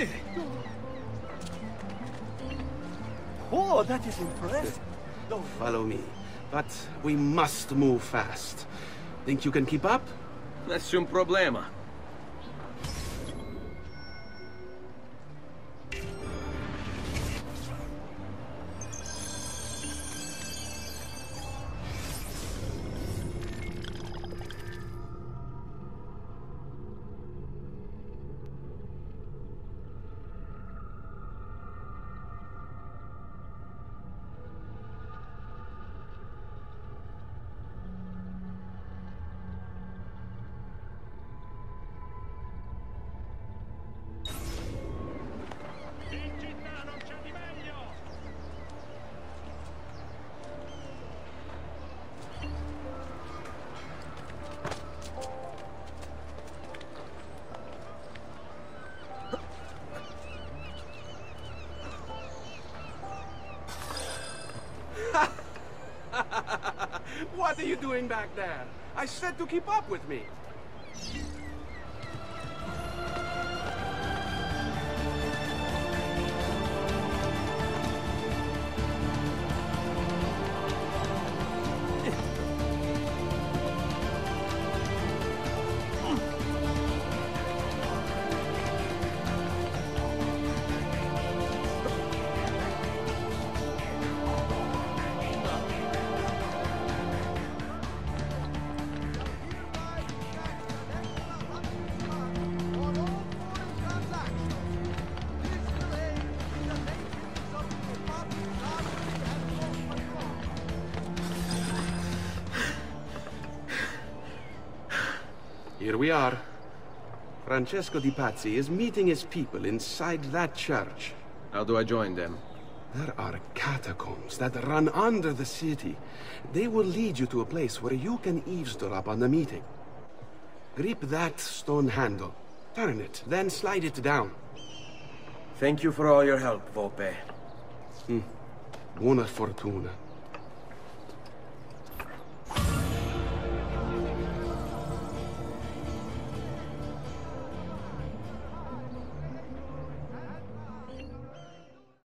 Oh, that is impressive. Follow me. But we must move fast. Think you can keep up? Nessun problema. What are you doing back there? I said to keep up with me. Here we are. Francesco Di Pazzi is meeting his people inside that church. How do I join them? There are catacombs that run under the city. They will lead you to a place where you can eavesdrop on the meeting. Grip that stone handle. Turn it, then slide it down. Thank you for all your help, Volpe. Buona fortuna.